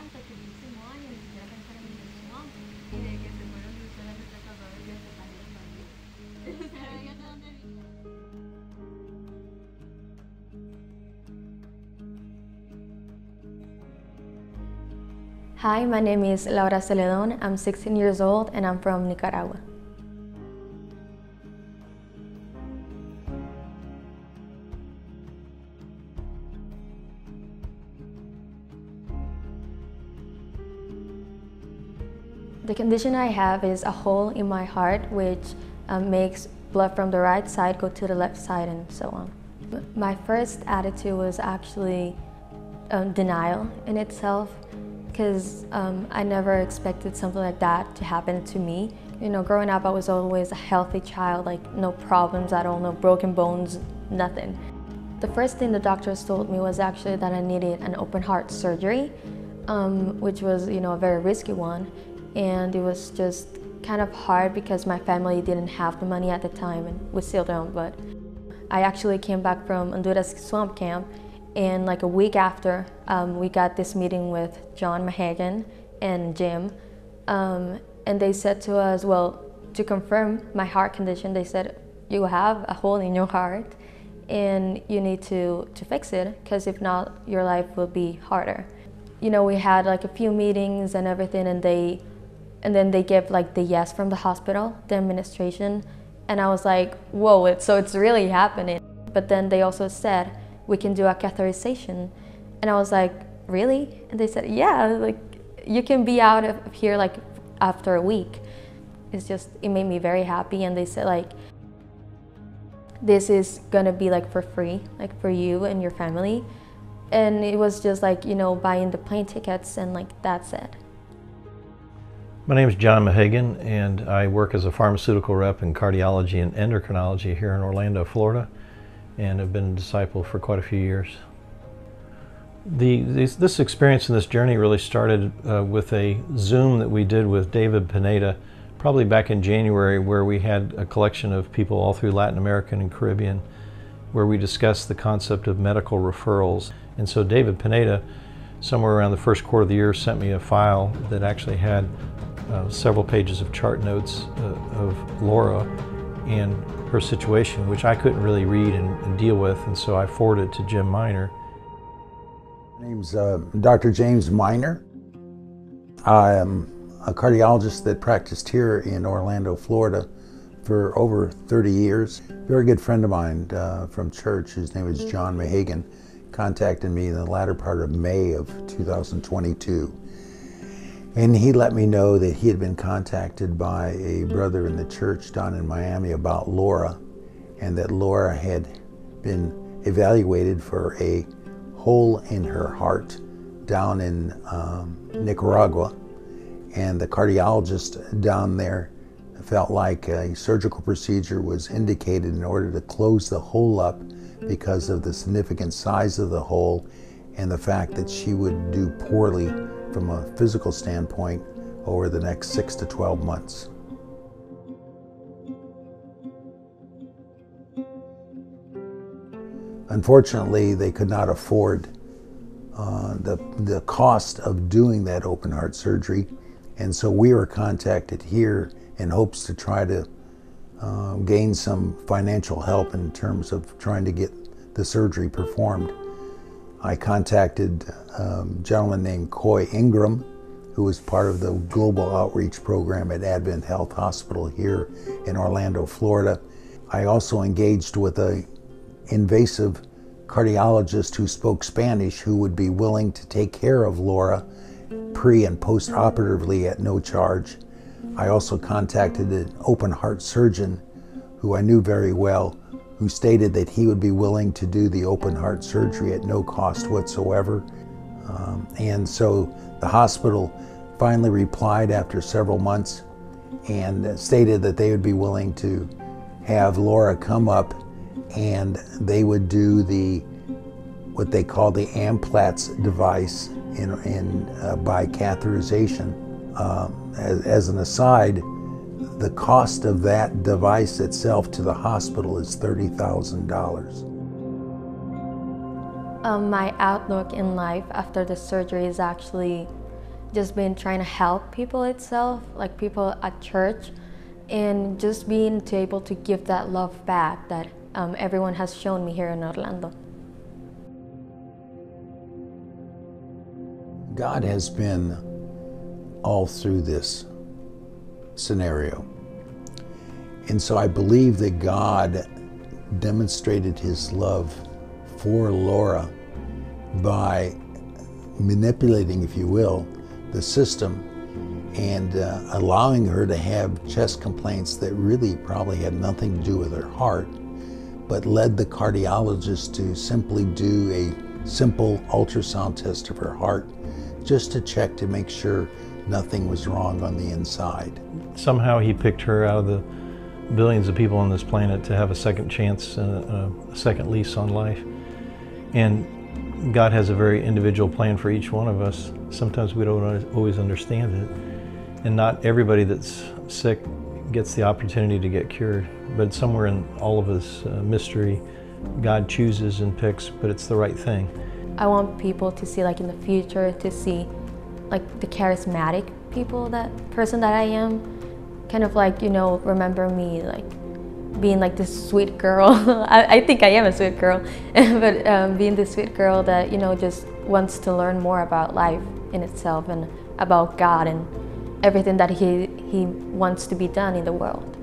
cuenta que el último año ni siquiera pensaron en el swamp y de que se fueron de usuarios de cazadores y hasta salieron también. O sea, dígate dónde vive. Hi, my name is Laura Celedon. I'm 16 years old and I'm from Nicaragua. The condition I have is a hole in my heart which makes blood from the right side go to the left side and so on. My first attitude was actually denial in itself because I never expected something like that to happen to me. You know, growing up I was always a healthy child, like no problems at all, no broken bones, nothing. The first thing the doctors told me was actually that I needed an open heart surgery, which was, you know, a very risky one. And it was just kind of hard because my family didn't have the money at the time and we still don't, but I actually came back from Honduras swamp camp and like a week after we got this meeting with John Mahagan and Jim and they said to us, well, to confirm my heart condition, they said you have a hole in your heart and you need to fix it because if not your life will be harder. You know, we had like a few meetings and everything and then they gave like the yes from the hospital, the administration, and I was like, whoa, so it's really happening. But then they also said, we can do a catheterization. And I was like, really? And they said, yeah, like you can be out of here like after a week. It made me very happy. And they said like, this is gonna be like for free, like for you and your family. And it was just like, you know, buying the plane tickets and like that's it. My name is John Mahagan and I work as a pharmaceutical rep in cardiology and endocrinology here in Orlando, Florida, and have been a disciple for quite a few years. This experience and this journey really started with a Zoom that we did with David Pineda probably back in January, where we had a collection of people all through Latin America and Caribbean where we discussed the concept of medical referrals. And so David Pineda, somewhere around the first quarter of the year, sent me a file that actually had several pages of chart notes of Laura and her situation, which I couldn't really read and deal with, and so I forwarded it to Jim Miner. My name's Dr. James Miner. I am a cardiologist that practiced here in Orlando, Florida for over 30 years. A very good friend of mine from church, his name is John Mahagan, contacted me in the latter part of May of 2022. And he let me know that he had been contacted by a brother in the church down in Miami about Laura, and that Laura had been evaluated for a hole in her heart down in Nicaragua. And the cardiologist down there felt like a surgical procedure was indicated in order to close the hole up because of the significant size of the hole and the fact that she would do poorly from a physical standpoint over the next 6 to 12 months. Unfortunately, they could not afford the cost of doing that open heart surgery, and so we were contacted here in hopes to try to gain some financial help in terms of trying to get the surgery performed. I contacted a gentleman named Coy Ingram, who was part of the global outreach program at Advent Health Hospital here in Orlando, Florida. I also engaged with an invasive cardiologist who spoke Spanish who would be willing to take care of Laura pre and post-operatively at no charge. I also contacted an open heart surgeon who I knew very well, who stated that he would be willing to do the open heart surgery at no cost whatsoever. And so the hospital finally replied after several months and stated that they would be willing to have Laura come up and they would do what they call the Amplatz device by catheterization. As an aside, the cost of that device itself to the hospital is $30,000. My outlook in life after the surgery is actually just been trying to help people itself, like people at church, and just being able to give that love back that everyone has shown me here in Orlando. God has been all through this scenario. And so I believe that God demonstrated his love for Laura by manipulating, if you will, the system and allowing her to have chest complaints that really probably had nothing to do with her heart, but led the cardiologist to simply do a simple ultrasound test of her heart just to check to make sure nothing was wrong on the inside. Somehow he picked her out of the billions of people on this planet to have a second chance, a second lease on life. And God has a very individual plan for each one of us. Sometimes we don't always understand it. And not everybody that's sick gets the opportunity to get cured. But somewhere in all of this mystery, God chooses and picks, but it's the right thing. I want people to see, like in the future, to see like the charismatic person that I am. Kind of like, you know, remember me like being like this sweet girl. I think I am a sweet girl, but being this sweet girl that, you know, just wants to learn more about life in itself and about God and everything that he wants to be done in the world.